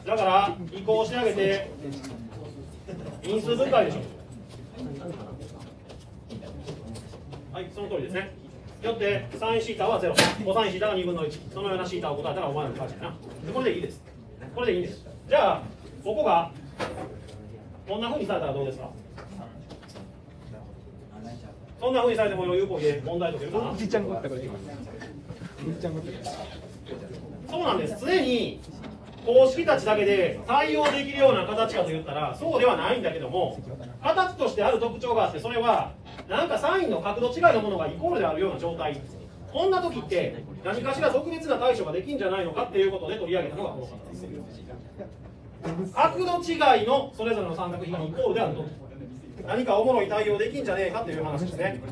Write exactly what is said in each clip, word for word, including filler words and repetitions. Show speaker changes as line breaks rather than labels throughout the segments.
だから移行してあげて因数分解でしょ。はい、その通りですね。よってサインシータはゼロ、コサインシータがにぶんのいち、そのようなシータを答えたらお前らの勝ちやな。でこれでいいです。これでいいんです。じゃあここがこんなふうにされたらどうですか。そんなふうにされても余裕こいで問題解けるかな。
じいちゃんごったこれ。じいちゃんごったこれ。
そうなんです。常に公式たちだけで対応できるような形かと言ったらそうではないんだけども、形としてある特徴があって、それはなんかサインの角度違いのものがイコールであるような状態。こんな時って何かしら特別な対処ができんじゃないのかっていうことで取り上げたのがこの方です。角度違いのそれぞれの三角比がイコールであると、何かおもろい対応できんじゃねえかっていう話ですね。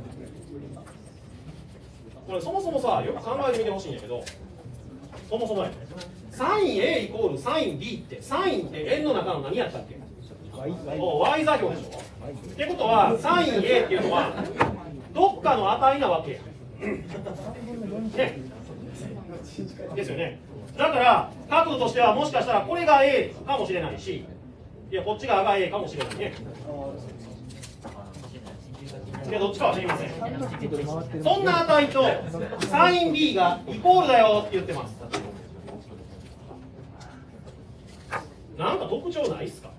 これそもそもさ、よく考えてみてほしいんやけど、そもそもやね、サイン A イコールサイン B って、サインって円の中の何やったっけ？ Y 座標でしょ。ってことはサイン A っていうのはどっかの値なわけや。ね、ですよね。だから角度としてはもしかしたらこれが A かもしれないし、いやこっち側が A かもしれないね。いやどっちかは知りません。そんな値とサイン B がイコールだよって言ってます。なんか特徴ないっすか。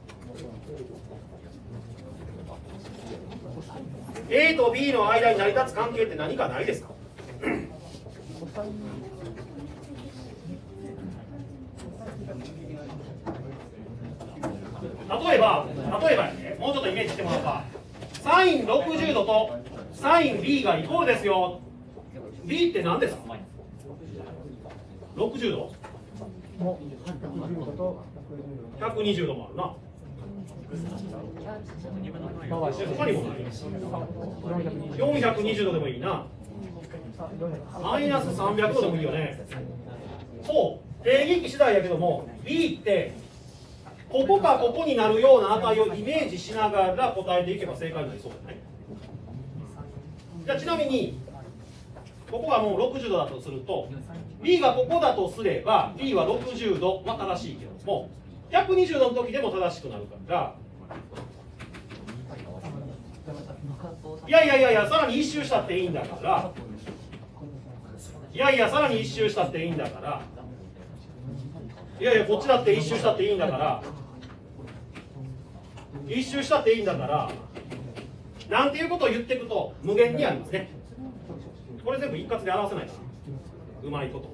A と B の間に成り立つ関係って何かないですか。例えば、例えば、ね、もうちょっとイメージしてもらおうか。サインろくじゅうどとサイン B がイコールですよ。B って何ですか。ろくじゅうどひゃくにじゅうどもあるな。他にもない。よんひゃくにじゅうどでもいいな。マイナスさんびゃくどでもいいよね。そう、定義域次第やけども B ってここかここになるような値をイメージしながら答えていけば正解になりそうじゃない。じゃあちなみにここがもうろくじゅうどだとすると B がここだとすれば B はろくじゅうどは正しいけどもひゃくにじゅうどの時でも正しくなるから、いやいやいやいやさらに一周したっていいんだから、いやいやさらに一周したっていいんだから、いやいやこっちだって一周したっていいんだから、一周したっていいんだからなんていうことを言っていくと無限にありますね。これ全部一括で表せないかな、うまいこと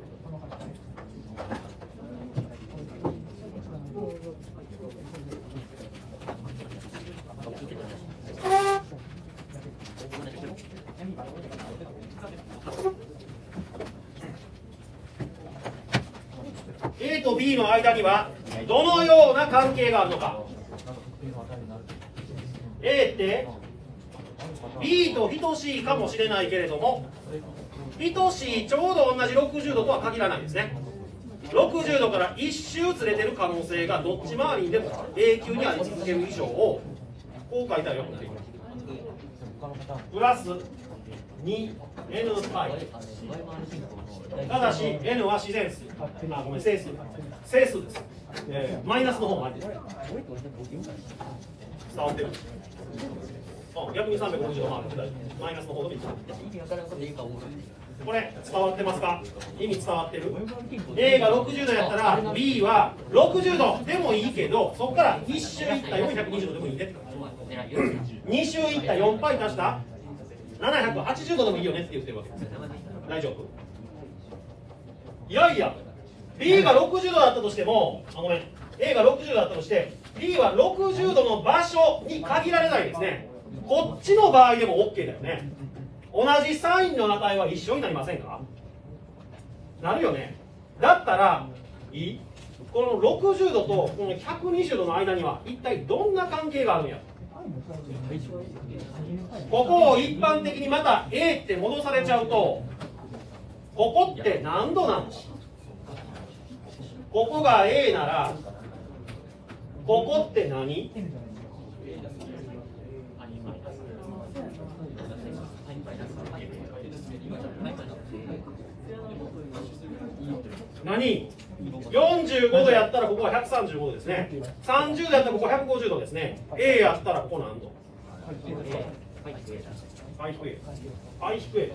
。A と B の間にはどのような関係があるのか。 A って B と等しいかもしれないけれども等しいちょうど同じろくじゅうどとは限らないですね。ろくじゅうどから一周ずれてる可能性がどっち回りにでも永久にあり続ける以上をこう書いたらよくない。プラス にエヌ パイ、ただし N は自然数、あごめん整数整数です、えー、マイナスの方もあるんです。伝わってる。あ逆にさんびゃくろくじゅうど回るマイナスの方のみ。これ伝わってますか。意味伝わってる。 A がろくじゅうどやったら B はろくじゅうどでもいいけどそこからいち周いったよんひゃくにじゅうどでもいいねってに周いったよんパイ足したななひゃくはちじゅうどでもいいよねって言ってるわけです。大丈夫。いやいや B がろくじゅうどだったとしてもあごめん A がろくじゅうどだったとして B はろくじゅうどの場所に限られないですね。こっちの場合でも OK だよね。同じサインの値は一緒になりませんか。なるよね。だったらいいこのろくじゅうどとこのひゃくにじゅうどの間には一体どんな関係があるんや。ここを一般的にまた A って戻されちゃうとここって何度なの。ここが A ならここって何。何よんじゅうごどやったらここはひゃくさんじゅうごどですね。さんじゅうどやったらここはひゃくごじゅうどですね。A やったらここ何度？パイ引く A。パイ引く A。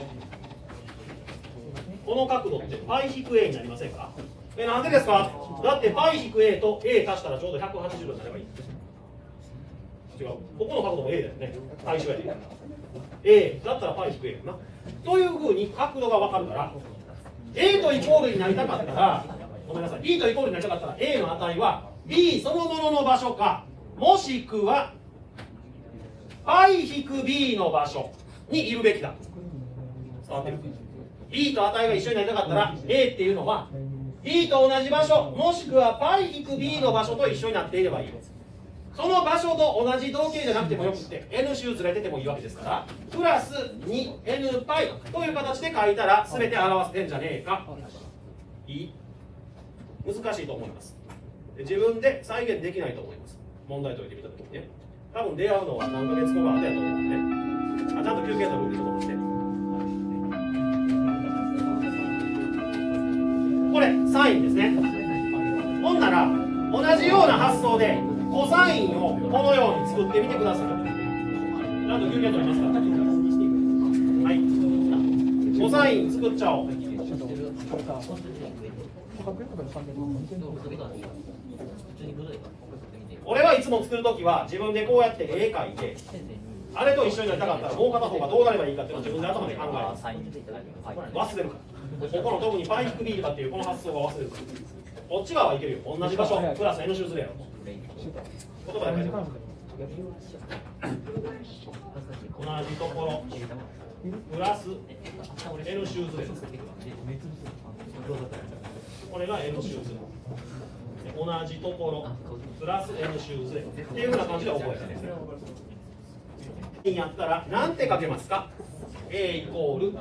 この角度ってパイ引く A になりませんか？え、なんでですか？だってパイ引く A と A 足したらちょうどひゃくはちじゅうどになればいい。違う。ここの角度も A だよね。対象やで。A だったらパイ引く A だな。というふうに角度が分かるから、A とイコールになりたかったら、ごめんなさい、B とイコールになりたかったら A の値は B そのものの場所か、もしくは π-B の場所にいるべきだ。伝わってる？ B と値が一緒になりたかったら A っていうのは B と同じ場所、もしくは π-B の場所と一緒になっていればいいです。その場所と同じ動径じゃなくてもよくて N 周ずれててもいいわけですから、プラス にエヌ π という形で書いたら全て表せてんじゃねえか。いい？難しいと思います。自分で再現できないと思います。問題解いてみたときにね。多分出会うのは何ヶ月後か後やと思うんでね。あ、ちゃんと休憩取るんでちょっと待って。これサインですね。ほんなら同じような発想でコサインをこのように作ってみてください。ちゃんと休憩取りますか？はい。コサイン作っちゃおう。俺はいつも作るときは自分でこうやって絵描いて、あれと一緒になりたかったらもう片方がどうなればいいかっていうのを自分で頭で考えます。忘れるから。ここの特に π-B とかっていうこの発想が忘れるから。こっち側はいけるよ。同じ場所プラス N 周ずれやろ。言葉で書いてる。同じところプラス N 周ずれです。これが N 周ずれ。同じところプラス N 周ずれっていうふうな感じで覚えてるんですね。やったら何て書けますか？ A イコール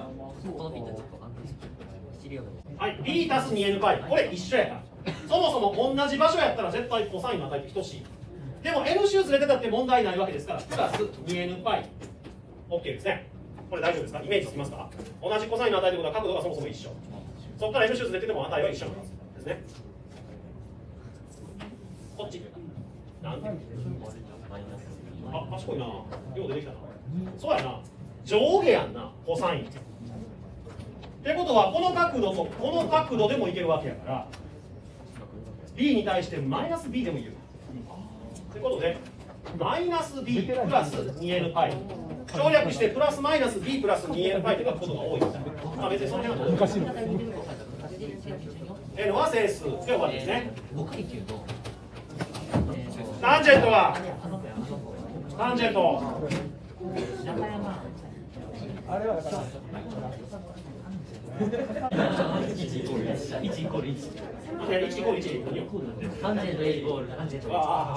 はい B 足す にエヌ π これ一緒やから。そもそも同じ場所やったら絶対コサインの値って等しい。でも N 周ずれてたって問題ないわけですから、プラス にエヌ π OK ですね。これ大丈夫ですか？イメージつきますか？同じコサインの値ということは角度がそもそも一緒。そこから N 周ずれてても値は一緒なんですね。こっちなんてあ、賢いな。よう出てきたな。そうやな。上下やんな、コサイン。ってことは、この角度とこの角度でもいけるわけやから、B に対してマイナス B でもいける。ということで、マイナス B プラス にエヌ π。省略して、プラスマイナス B プラス にエヌ π って書くことが多いです。まあ別にその辺はどうですか。N は整数で終わりですね。タンジェントはタンジェントあれはいちイコールいちいちイコールいちいちイコールいちタンジェントイコールタンジェント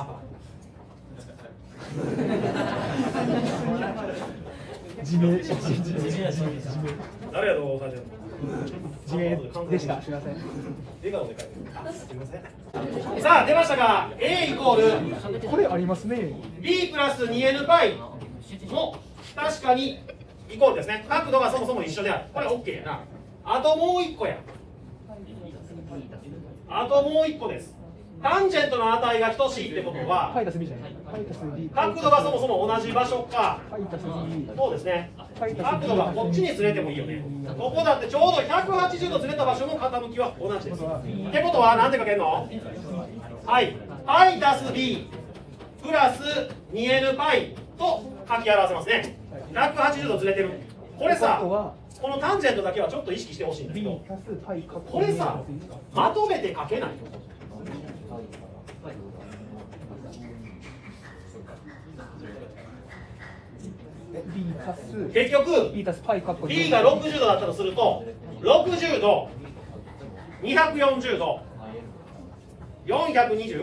自明誰やろうタンジェント
自明でした。すみません。
笑顔で書いてる。すみません。さあ出ましたが A イコール
これありますね。
B プラス にエヌ π も確かにイコールですね。角度がそもそも一緒である。これ OK やな。あともういっこや。あともういっこです。タンジェントの値が等しいってことは角度がそもそも同じ場所か。そうですね。角度がこっちにずれてもいいよね。ここだってちょうどひゃくはちじゅうどずれた場所の傾きは同じです。ってことは何て書けるの？はい。π 足す B プラス にエヌ π と書き表せますね。ひゃくはちじゅうどずれてる。これさ、このタンジェントだけはちょっと意識してほしいんですけど、これさ、まとめて書けない。結局 B がろくじゅうどだったとするとろくじゅうどにひゃくよんじゅうどよんひゃくにじゅう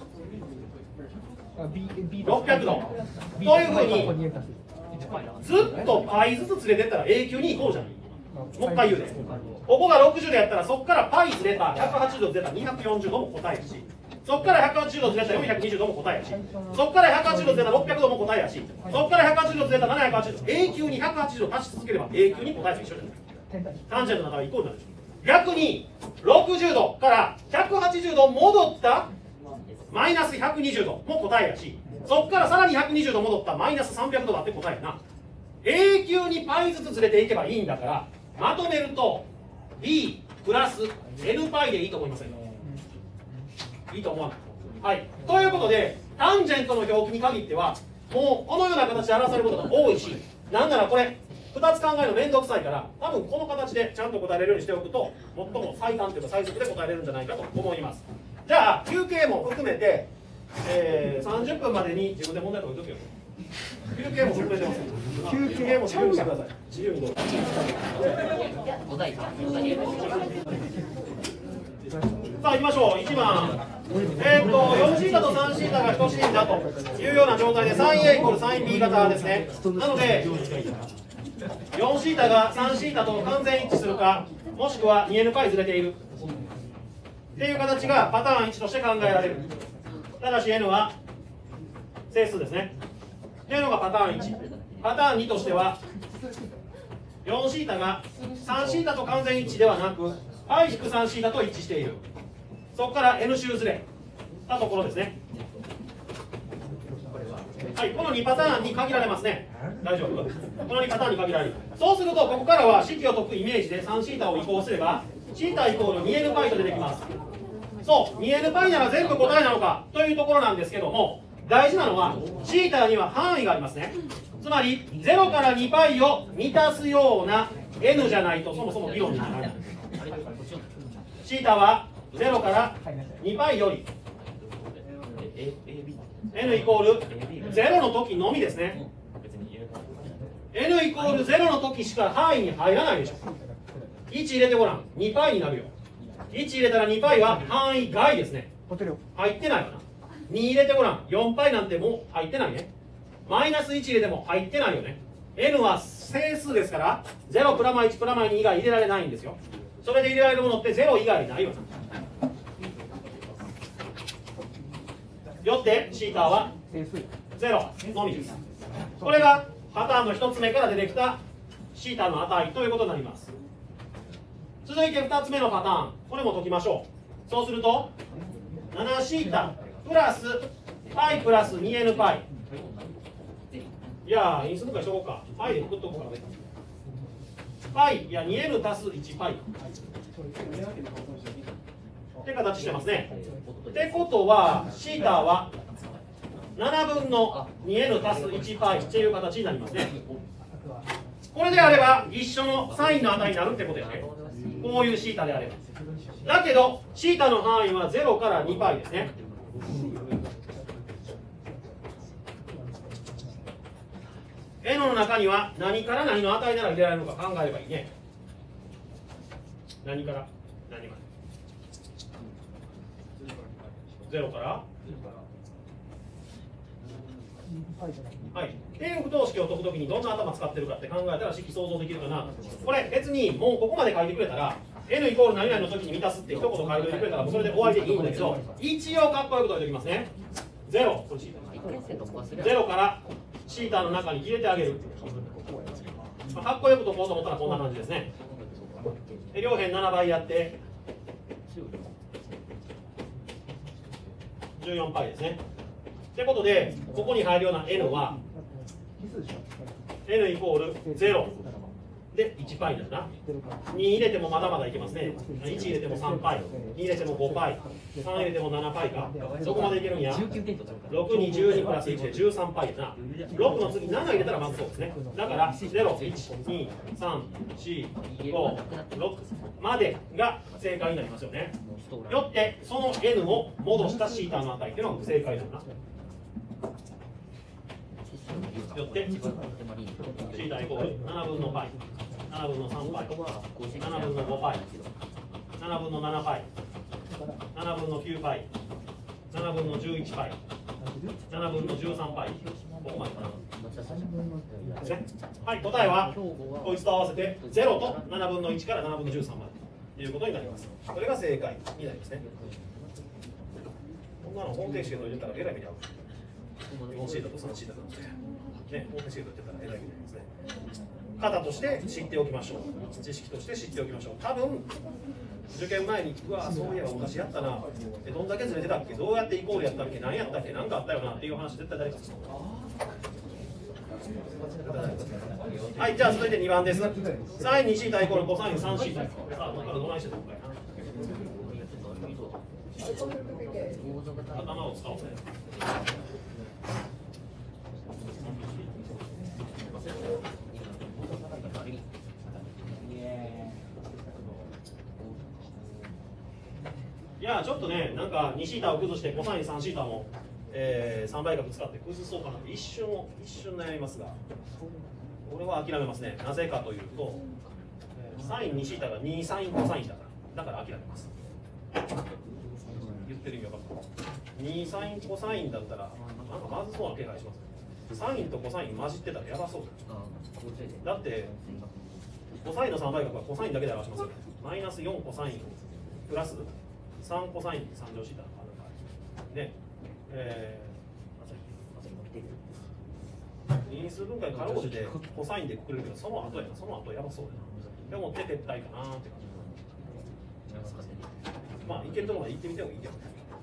ろっぴゃくどというふうにずっと π ずつずれてったら永久にイコールじゃん。もう一回言うね。ここがろくじゅうどやったらそこから π ずれたひゃくはちじゅうどずれたにひゃくよんじゅうども答えるし、そこからひゃくはちじゅうどずれたよんひゃくにじゅうども答えやし、そこからひゃくはちじゅうどずれたろっぴゃくども答えやし、そこからひゃくはちじゅうどずれたななひゃくはちじゅうど、永久にひゃくはちじゅうど足し続ければ永久に答えと一緒じゃない。タンジェントの値はイコールになるでしょ。 逆にろくじゅうどからひゃくはちじゅうど戻ったマイナスひゃくにじゅうども答えやし、そこからさらにひゃくにじゅうど戻ったマイナスさんびゃくどだって答えやな。永久に π ずつずれていけばいいんだから、まとめると b プラス nπ でいいと思いませんか？いいと思わない。はい、ということでタンジェントの表記に限ってはもうこのような形で表されることが多いし、なんならこれふたつ考えるのめんどくさいから、多分この形でちゃんと答えれるようにしておくと最も最短というか最速で答えれるんじゃないかと思います。じゃあ休憩も含めて、えー、さんじゅっぷんまでに自分で問題とか言っとけよ。休憩も含めてます。休憩も自由にしてください。自由にどうぞ。さあ行きましょう。いちばん、えー、っとよんシータとさんシータが等しいんだというような状態で サインエー イコール サインビー 型ですね。なのでよんシータがさんシータと完全一致するか、もしくは にエヌ 回ずれているっていう形がパターンいちとして考えられる。ただし N は整数ですね。というのがパターンいち。パターンにとしてはよんシータがさんシータと完全一致ではなく π-さんシータと一致している。そこから N 周ずれたところですね。はい、このにパターンに限られますね。大丈夫？このにパターンに限られる。そうするとここからは式を解くイメージでさんシータを移行すればシータイコール にエヌ π と出てきます。そう、にエヌ π なら全部答えなのかというところなんですけども、大事なのはシータには範囲がありますね。つまりゼロから に π を満たすような N じゃないとそもそも議論にならない。シータはゼロからに π より N イコールゼロの時のみですね。N イコールゼロの時しか範囲に入らないでしょ。いち入れてごらん、に π になるよ。いち入れたら に π は範囲外ですね。入ってないかな。に入れてごらん、よん π なんてもう入ってないね。マイナスいち入れても入ってないよね。N は整数ですからゼロプラマいちプラマに以外入れられないんですよ。それで入れられるものってゼロ以外ないよな。よってシータはゼロのみです。これがパターンのひとつめから出てきたシータの値ということになります。続いてふたつめのパターン、これも解きましょう。そうするとななシータプラス π プラス にエヌ π。 いや因数分解しとこうか。 π で作っとこうか。 π いや にエヌ 足す いち πって形してますね。ってことはシータはななぶんの にエヌ 足す いち π っていう形になりますね。これであれば一緒のサインの値になるってことですね。こういうシータであれば。だけどシータの範囲はゼロから に π ですね。N の中には何から何の値なら入れられるのか考えればいいね。何から何まで。ゼロからはい、定不等式を解くときにどんな頭使ってるかって考えたら式想像できるかな。これ別にもうここまで書いてくれたら N イコール何々の時に満たすって一言書いておいてくれたらそれで終わりでいいんだけど、一応かっこよく解いておきますね。ゼロゼロからシータの中に入れてあげる。まあ、かっこよく解こうと思ったらこんな感じですね。で両辺ななばいやってじゅうよん π ですね。ってことでここに入るような N は N イコールゼロで いち π だな。に入れてもまだまだいけますね。いち入れても さん π、に入れても ご π、さん入れても なな π か。そこまでいけるんや。ろくにじゅうにプラスいちで じゅうさん π だな。ろくの次なな入れたらまずそうですね。だからゼロ、いち、に、さん、よん、ご、ろくまでが正解になりますよね。よってその N を戻したシータの値っていうのが正解だな。よってシータイコールななぶんの π、ななぶんの さん π、ななぶんの ご π、ななぶんの なな π、ななぶんの きゅう π、ななぶんの じゅういち π、ななぶんの じゅうさん π、ここまでかな。はい、答えはこいつと合わせてゼロとななぶんのいちからななぶんのじゅうさんまでということになります。これが正解になりますね。こんなの方程式で解いてたらえらい目に遭う。よんシータとさんシータなんてね、方程式で解いてたらえらい目に遭いますね。 方として知っておきましょう。知識として知っておきましょう。多分受験前に、うわ、そういえば昔やったな、えどんだけずれてたっけ、どうやってイコールやったっけ、何やったっけ、何かあったよなっていう話、絶対誰かする。はい、じゃあ続いてにばんです。サインにシータイコールコサインさんシータ。さあ、ここからどないしてたのかいな。頭を使おうね。いや、ちょっとね、なんかにシータを崩してコサインさんシータも、えー、さんばい角使って崩そうかなって一瞬を一瞬悩みますが、俺は諦めますね。なぜかというと、サインにシータがにサインコサインだからだから諦めます。言ってる意味分かる。にサインコサインだったらなんかまずそうな気配します。サインとコサイン混じってたらやばそうだってコサインのさんばい角はコサインだけで表しますよね。マイナスよんコサインプラスさんコサインさん乗シータの場合ね、えー、因数分解かろうじてコサインでくくれるけど、その後やな、その後やばそうやな。でも手撤退かなって感じ。まあ、行けるところまで行ってみてもいいけど。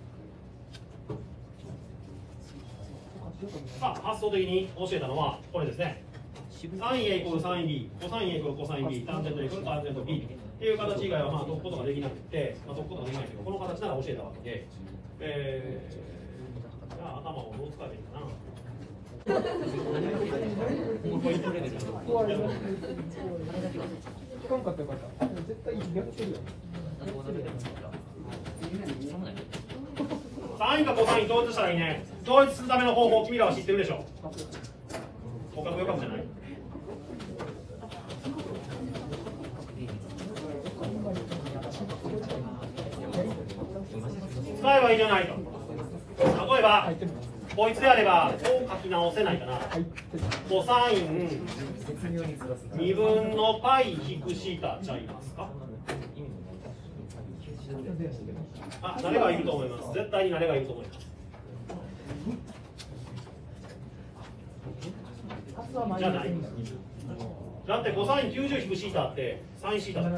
さあ、発想的に教えたのはこれですね。サイン A イコールサイン B、コサイン A イコールコサイン B、タンジェント A イコールタンジェント B っていう形以外はまあ解くことができなくて、まあ、解くことができないけど、この形なら教えたわけで、えー、じゃあ頭をどう使えばいいかな。
聞かんかったよかった。絶対やってるよ。
サインかコサイン統一したらいいね。統一するための方法、君らは知ってるでしょ。互角予角じゃない。使えばいいじゃないと。例えば、こいつであれば、こう書き直せないかな。コサインにぶんのパイ引くシータちゃいますか。あ、慣れがいると思います。絶対に慣れがいると思います。じゃない。だってコサインきゅうじゅう引くシータってさんシータだ。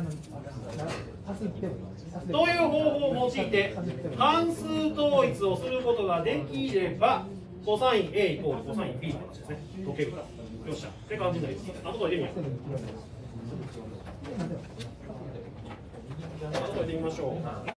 という方法を用いて関数統一をすることができれば、コサイン A イコールコサイン B の話ですね。解ける。よっしゃ。って感じになります。あとこれでみよう。あとこれでみましょう。